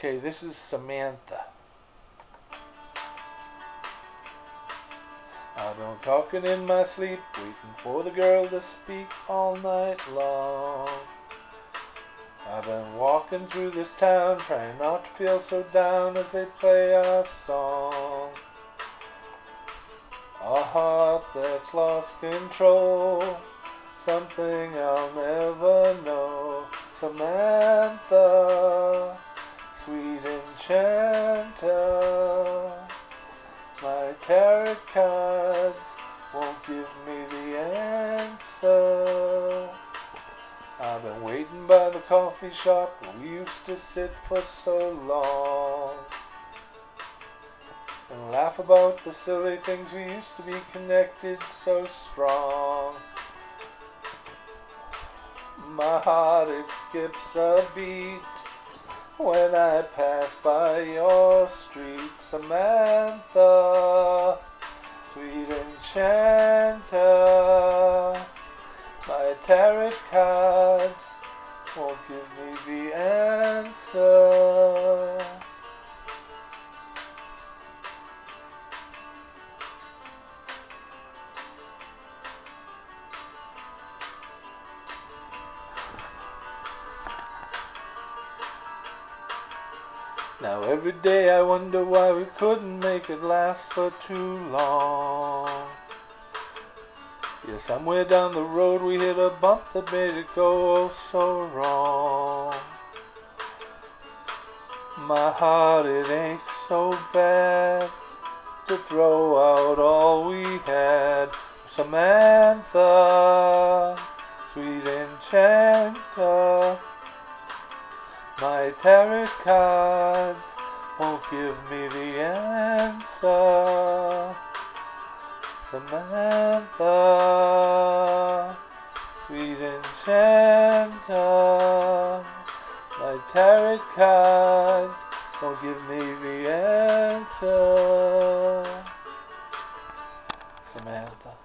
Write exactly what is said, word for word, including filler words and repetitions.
Okay, this is Samantha. I've been talking in my sleep, waiting for the girl to speak all night long. I've been walking through this town, trying not to feel so down as they play our song. A heart that's lost control, something I'll never know. Samantha, sweet enchanter, my tarot cards won't give me the answer. I've been waiting by the coffee shop where we used to sit for so long and laugh about the silly things we used to be connected so strong. My heart, it skips a beat when I pass by your street. Samantha, sweet enchanter, my tarot cards won't give me the answer. Now every day I wonder why we couldn't make it last for too long. Yeah, somewhere down the road we hit a bump that made it go oh so wrong. My heart, it aches so bad to throw out all we had. Samantha, sweet enchanter, my tarot cards won't give me the answer. Samantha, sweet enchanter, my tarot cards won't give me the answer. Samantha.